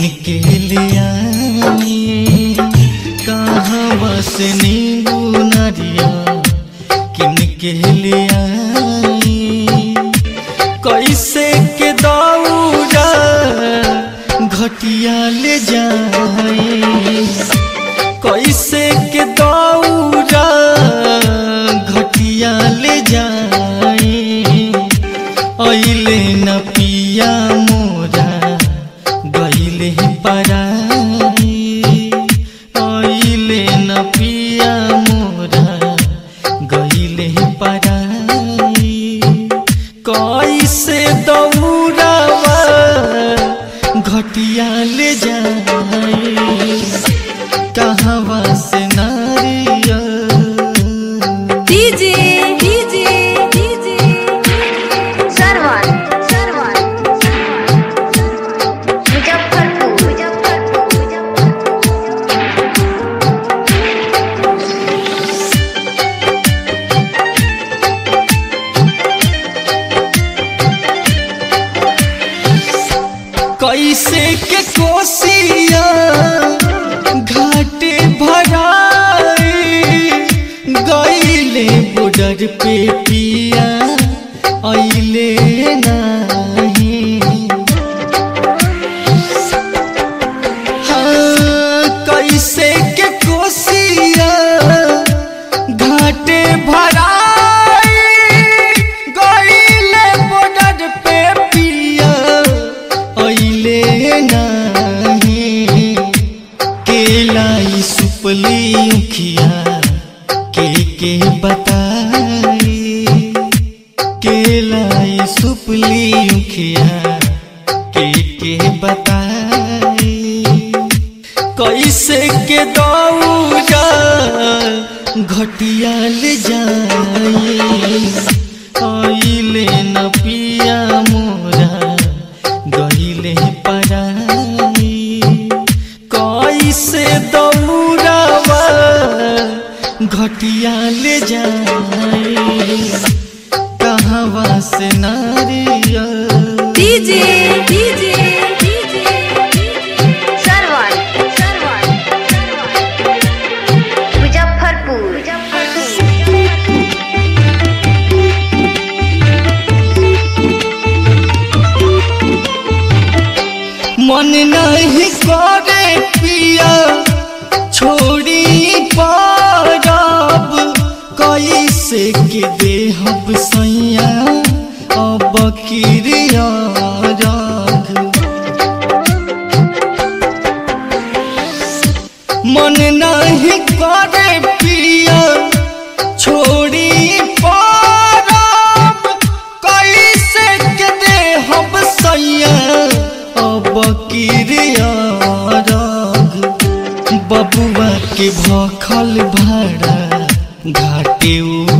के ले आई कहाँ से नींबू नारियल किन के ले आई कैसे के दौड़ा घटिया ले जाए कैसे के दौड़ा घटिया ले जाए अइले न पिया मोरा गइले पराई अइले न पिया मोरा गइले पराई कैसे दौड़ावा घटिया ले जाए कहवा से नारियल डीजे डीजे डीजे सरवन सरवन मुजफ्फरपुर कैसे के कोसिया घाटे भराई गइले बॉर्डर पे पिया अइले नहीं हाँ कैसे के कोसिया घाटे भराई गइले बॉर्डर पे पिया अइले नहीं केलाई सुपली उखिया के बताई केलाई सुपली उखिया के बताई कैसे के दौड़ा घटिया ले जाए अइले न पिया मोरा गइले पराई कैसे दौड़ावा घटिया ले जाए कहवा से नारियल डीजे डीजे डीजे सरवन सरवन मुजफ्फरपुर मन नहीं करे पिया छोड़ी पारब कैसे के देहब सैया अब किरिया राग मन नहीं करे पिया छोड़ी पारब कैसे के देहब सैया अब किरिया राग बबुआ के भखल भाड़ा घाटे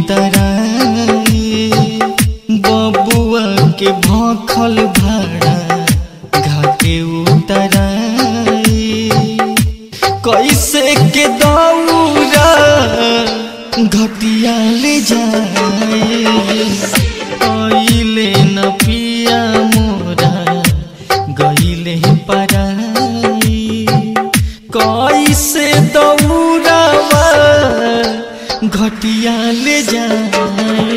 उतराई बबुआ के भखल भाड़ा घाटे उतराई कैसे के दौड़ा घटिया ले जाए अइले न पिया मोरा गइले पराई कैसे दौड़ावा घटिया ले जाए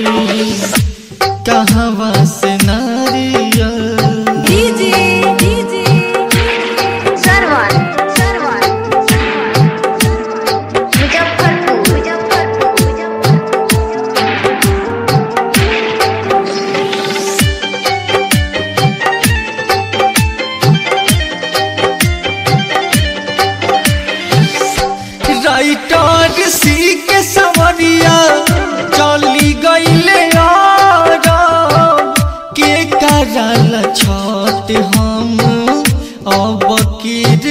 कहवा से नारियल डीजे डीजे सरवन सरवन मुजफ्फरपुर राइटर सी के सवरिया चली गइले आराम के करल छत हम अब किर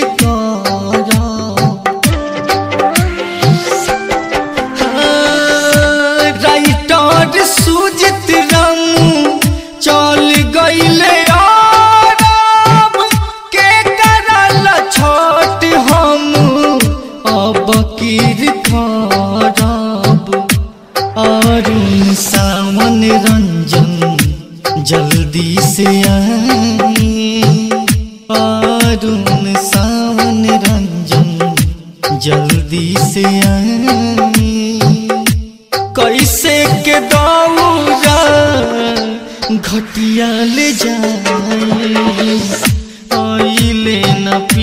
राइटर सुजित रामू चल गइले आराम के करल छत हम अब किर खराब अरुण सावन रंजन जल्दी से आई अरुण सावन रंजन जल्दी से आई। कैसे के दौरा घटिया ले जाई, आइले न